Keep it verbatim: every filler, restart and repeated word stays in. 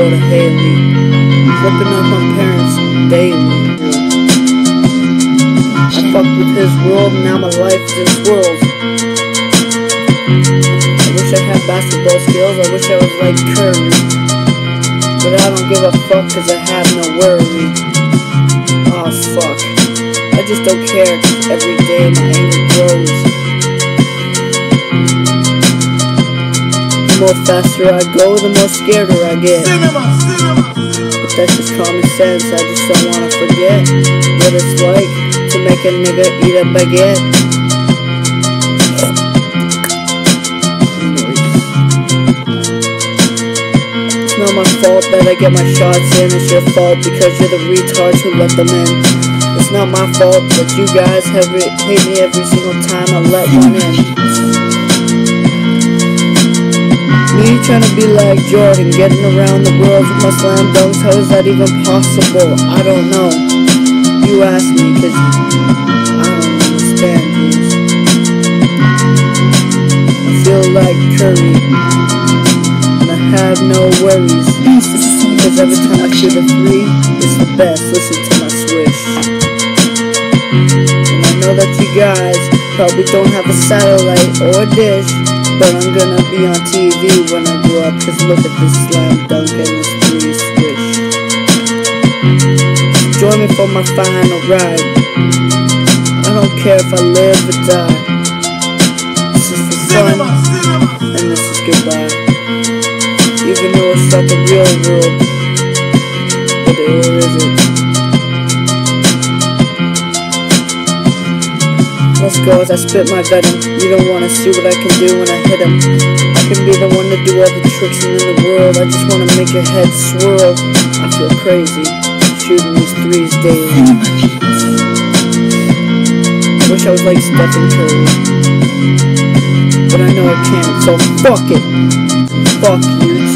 to Haley, flipping up on parents daily. I fucked with his world, now my life is his world. I wish I had basketball skills, I wish I was like Curry, but I don't give a fuck cause I have no worry. Oh fuck, I just don't care cause every day my anger grows. The more faster I go, the more scareder I get. Cinema, cinema, cinema. But that's just common sense, I just don't wanna forget what it's like to make a nigga eat a baguette. It's not my fault that I get my shots in, it's your fault because you're the retards who let them in. It's not my fault that you guys have it, hate me every single time I let one in. Me trying to be like Jordan, getting around the world with my slam dunks, how is that even possible? I don't know. You ask me, cause I don't understand these. I feel like Curry, and I have no worries, cause every time I shoot a three, it's the best, listen to my swish. And I know that you guys probably don't have a satellite or a dish, but I'm gonna be on T V when I grow up, cause look at this slam dunk and this three swish. Join me for my final ride. I don't care if I live or die. This is for fun, and this is goodbye. Even though it's not the real world, but it, or is it? Let's go as I spit my venom. You don't wanna see what I can do when I hit him. I can be the one to do all the tricks in the world. I just wanna make your head swirl. I feel crazy, shooting these threes daily. I wish I was like Stephen Curry, but I know I can't, so fuck it. Fuck you